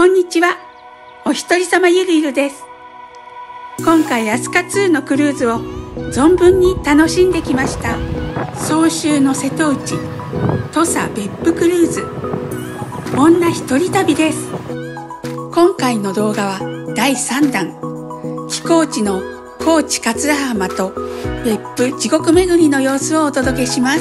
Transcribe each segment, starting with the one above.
こんにちは。お一人様ゆるゆるです。今回飛鳥2のクルーズを存分に楽しんできました。総州の瀬戸内土佐別府クルーズ女一人旅です。今回の動画は第3弾、寄港地の高知桂浜と別府地獄巡りの様子をお届けします。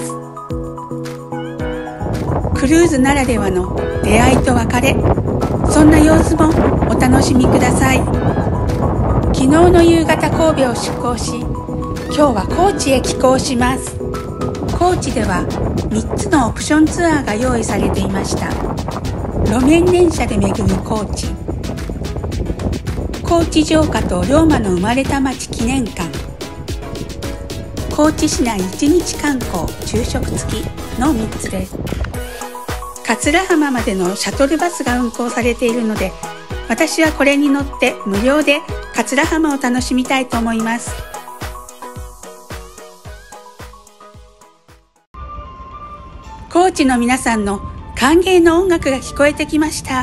クルーズならではの出会いと別れ、そんな様子もお楽しみください。昨日の夕方神戸を出港し、今日は高知へ寄港します。高知では3つのオプションツアーが用意されていました。路面電車で巡る高知、高知城下と龍馬の生まれた町記念館、高知市内1日観光昼食付きの3つです。桂浜までのシャトルバスが運行されているので、私はこれに乗って無料で桂浜を楽しみたいと思います。高知の皆さんの歓迎の音楽が聞こえてきました。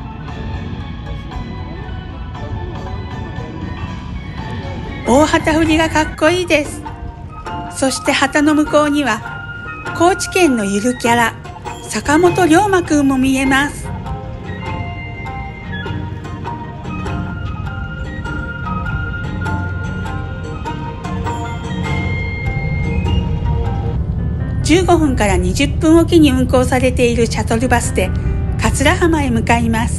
大旗振りがかっこいいです。そして旗の向こうには高知県のゆるキャラ坂本龍馬くんも見えます。15分から20分おきに運行されているシャトルバスで桂浜へ向かいます。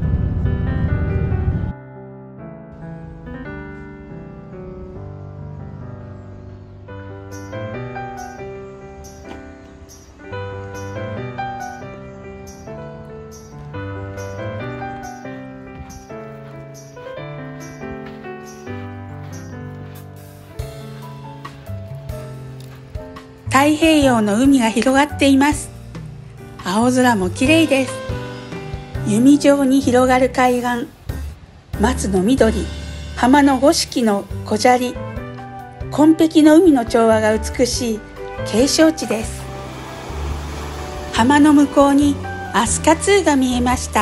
太平洋の海が広がっています。青空も綺麗です。弓状に広がる海岸、松の緑、浜の五色の小砂利、紺碧の海の調和が美しい景勝地です。浜の向こうに飛鳥2が見えました。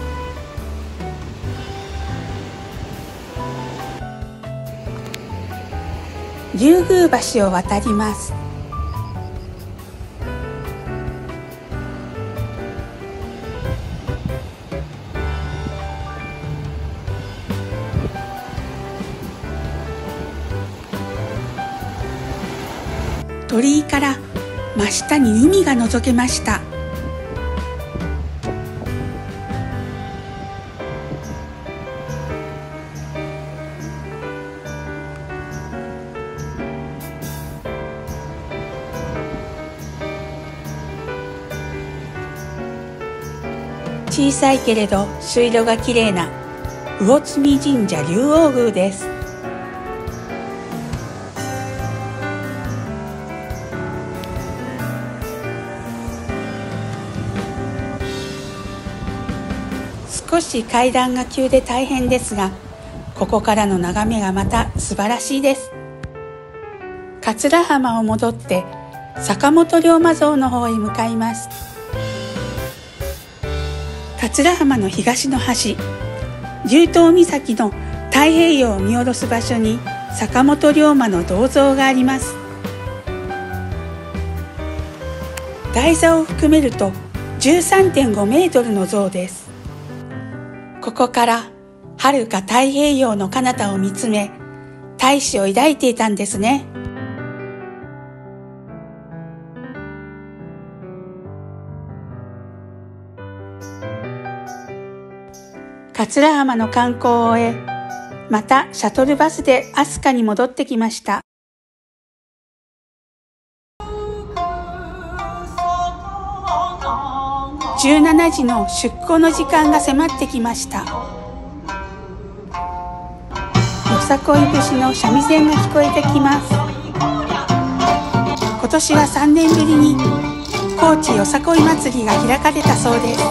竜宮橋を渡ります。鳥居から真下に海が覗けました。小さいけれど水路がきれいな魚積神社竜王宮です。少し階段が急で大変ですが、ここからの眺めがまた素晴らしいです。桂浜を戻って坂本龍馬像の方へ向かいます。桂浜の東の端、竜頭岬の太平洋を見下ろす場所に坂本龍馬の銅像があります。台座を含めると 13.5 メートルの像です。ここから遥か太平洋の彼方を見つめ、大志を抱いていたんですね。桂浜の観光を終え、またシャトルバスで飛鳥に戻ってきました。17時の出港の時間が迫ってきました。よさこい節の三味線が聞こえてきます。今年は3年ぶりに高知よさこい祭りが開かれたそうです。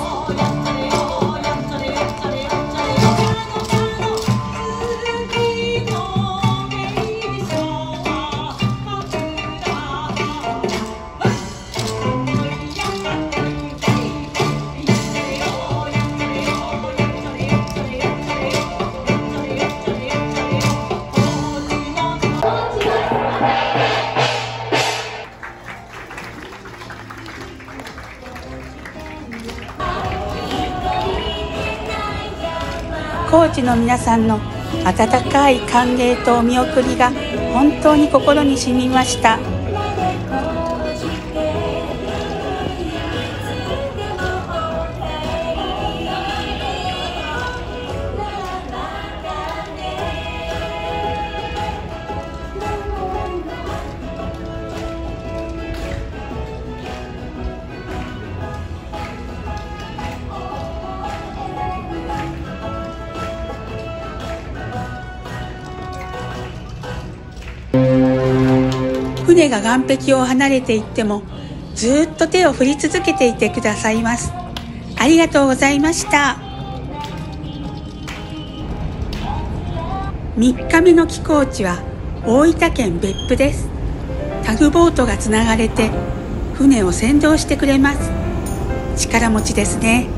高知の皆さんの温かい歓迎とお見送りが本当に心に染みました。船が岸壁を離れていってもずっと手を振り続けていてくださいます。ありがとうございました。3日目の寄港地は大分県別府です。タグボートがつながれて船を先導してくれます。力持ちですね。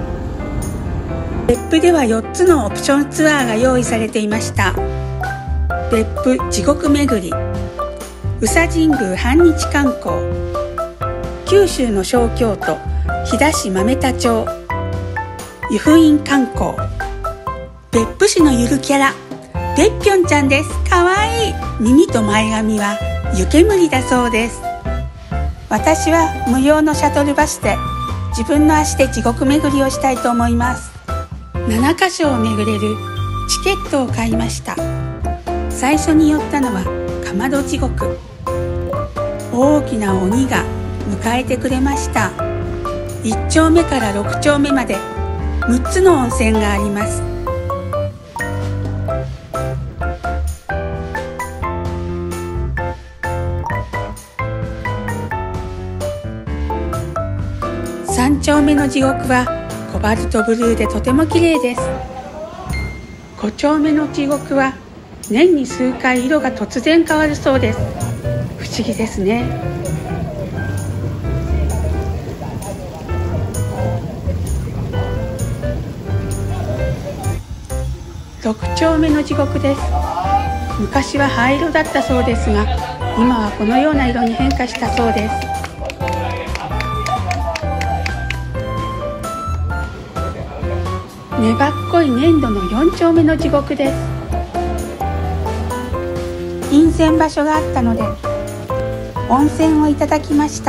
別府では4つのオプションツアーが用意されていました。別府地獄巡り、宇佐神宮半日観光、九州の小京都飛騨市豆田町、湯布院観光、別府市のゆるキャラべっぴょんちゃんです。かわいい。耳と前髪は湯煙だそうです。私は無料のシャトルバスで自分の足で地獄巡りをしたいと思います。7カ所を巡れるチケットを買いました。最初に寄ったのはかまど地獄。大きな鬼が迎えてくれました。1丁目から6丁目まで6つの温泉があります。3丁目の地獄はコバルトブルーでとても綺麗です。5丁目の地獄は年に数回色が突然変わるそうです。不思議ですね。6丁目の地獄です。昔は灰色だったそうですが、今はこのような色に変化したそうです。粘っこい粘土の4丁目の地獄です。陰泉場所があったので温泉をいただきました。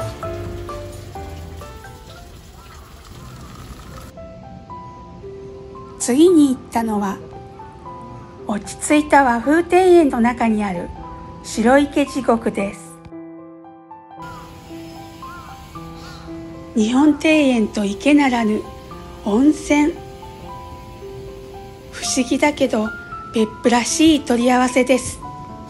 次に行ったのは落ち着いた和風庭園の中にある白池地獄です。日本庭園と池ならぬ温泉。不思議だけど別府らしい取り合わせです。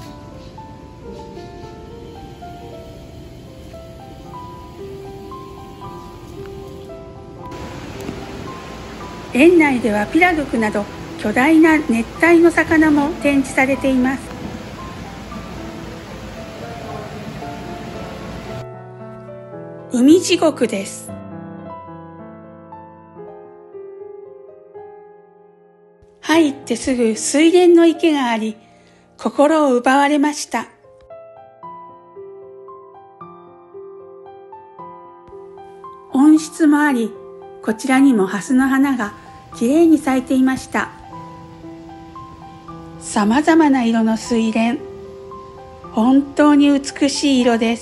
園内ではピラドクなど巨大な熱帯の魚も展示されています。海地獄です。入ってすぐ水田の池があり、心を奪われました。温室もあり、こちらにも蓮の花がきれいに咲いていました。さまざまな色の水田、本当に美しい色です。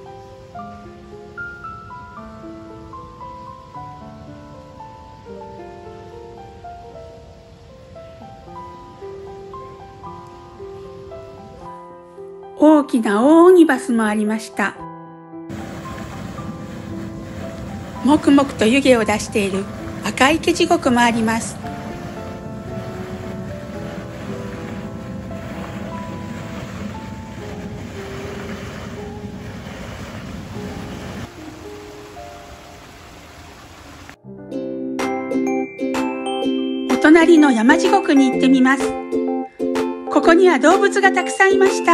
大きな大オニバスもありました。もくもくと湯気を出している赤池地獄もあります。お隣の山地獄に行ってみます。ここには動物がたくさんいました。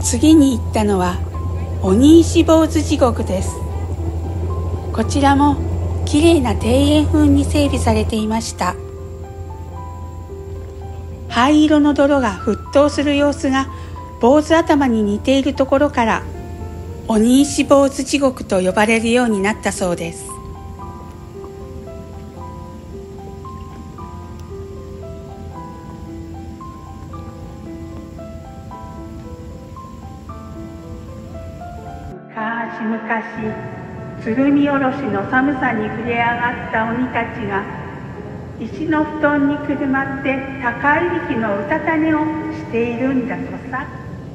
次に行ったのは鬼石坊主地獄です。こちらもきれいな庭園風に整備されていました。灰色の泥が沸騰する様子が坊主頭に似ているところから鬼石坊主地獄と呼ばれるようになったそうです。昔々、鶴見おろしの寒さに触れ上がった鬼たちが石の布団にくるまって高いびきのうたた寝をしているんだとさ。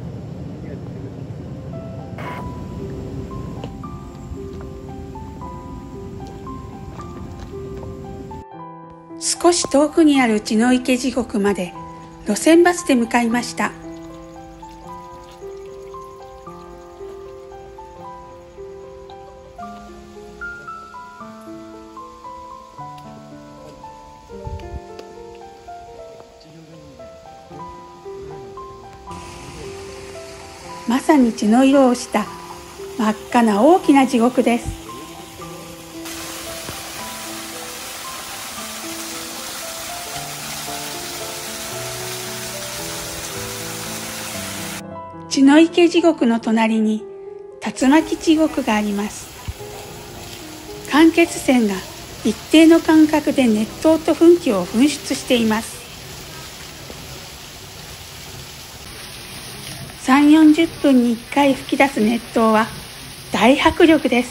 少し遠くにある血の池地獄まで路線バスで向かいました。まさに血の色をした真っ赤な大きな地獄です。血の池地獄の隣に竜巻地獄があります。間欠泉が一定の間隔で熱湯と噴気を噴出しています。3、40分に1回吹き出す熱湯は大迫力です。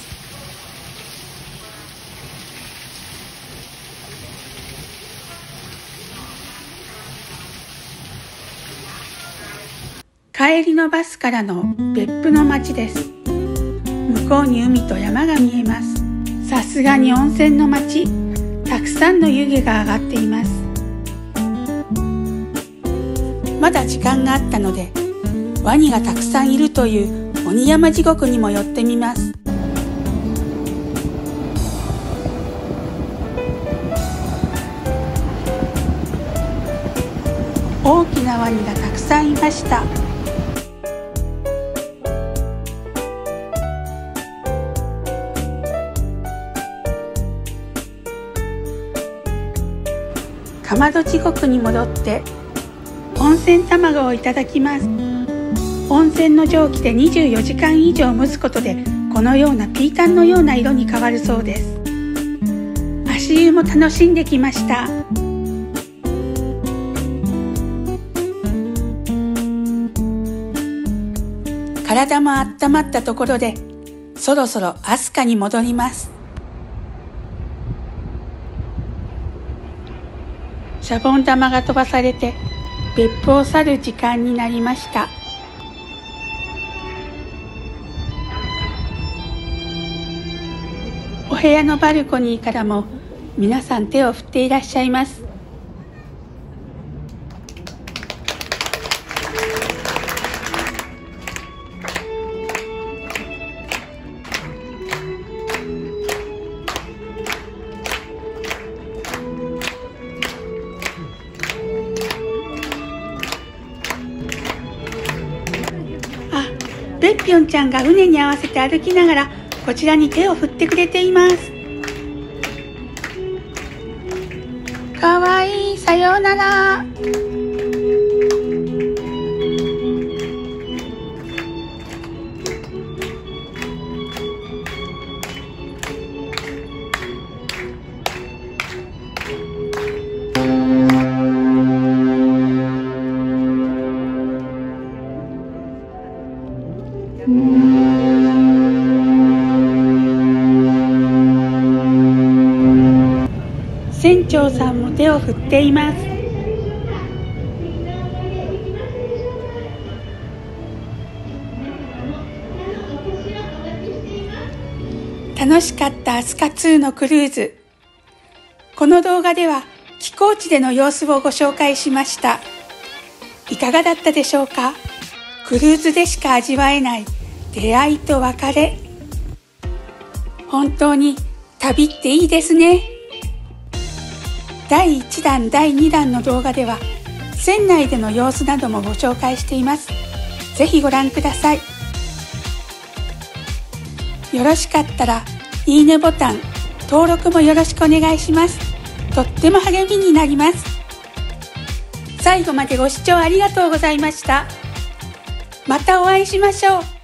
帰りのバスからの別府の街です。向こうに海と山が見えます。さすがに温泉の街、たくさんの湯気が上がっています。まだ時間があったので、ワニがたくさんいるという鬼山地獄にも寄ってみます。大きなワニがたくさんいました。かまど地獄に戻って温泉卵をいただきます。温泉の蒸気で24時間以上蒸すことでこのようなピータンのような色に変わるそうです。足湯も楽しんできました。体も温まったところでそろそろ飛鳥に戻ります。シャボン玉が飛ばされて別府を去る時間になりました。お部屋のバルコニーからも皆さん手を振っていらっしゃいます。べっぴょんちゃんが船に合わせて歩きながらこちらに手を振ってくれています。かわいい、さようなら。船長さんも手を振っています。楽しかった飛鳥2のクルーズ。この動画では寄港地での様子をご紹介しました。いかがだったでしょうか。クルーズでしか味わえない出会いと別れ。本当に旅っていいですね。第1弾、第2弾の動画では船内での様子などもご紹介しています。 ぜひご覧ください。よろしかったらいいねボタン、登録もよろしくお願いします。とっても励みになります。最後までご視聴ありがとうございました。またお会いしましょう。